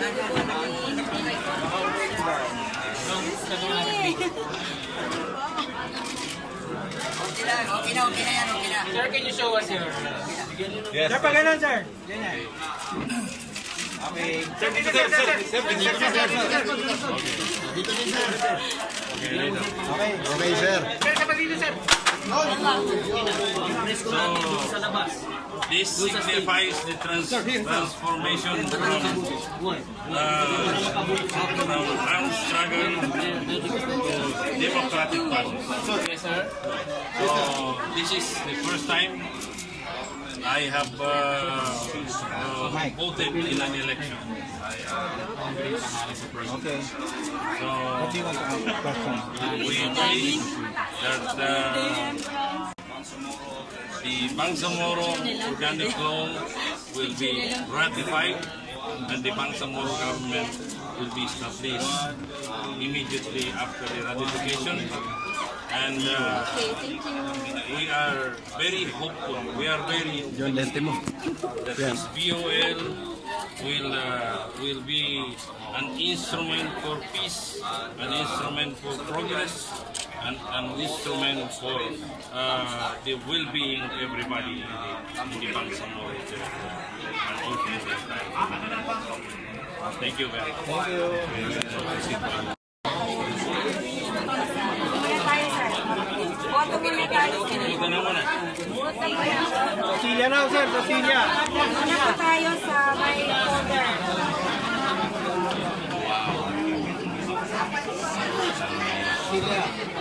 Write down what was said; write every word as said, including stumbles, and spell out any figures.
Okay na, okay na yan, okay na. Sir, can you show us your... Yes. Sir, pa ganun, sir. Ganyan. Okay. Sir, dito, sir, sir, sir. Sir, dito, sir, sir. Dito din, sir. Okay, okay, sir. Sir, kapag dito, sir. So, this signifies the trans transformation from, uh, from armed struggle to democratic party. Yes, sir. So, this is the first time I have uh, uh, voted in an election. Okay. So, What do you want to ask question? we believe that uh, the Bangsamoro Organic Law will be ratified and the Bangsamoro government will be established immediately after the ratification. And uh, we are very hopeful, we are very hopeful that this B O L will, uh, will be an instrument for peace, an instrument for progress, and an instrument for uh, the well-being of everybody in the Bangsamoro territory. Thank you very much. Thank you. Boto muna tayo. Buta na muna. Boto muna. Silya na, sir. Silya. Muna po tayo sa may folder. Silya.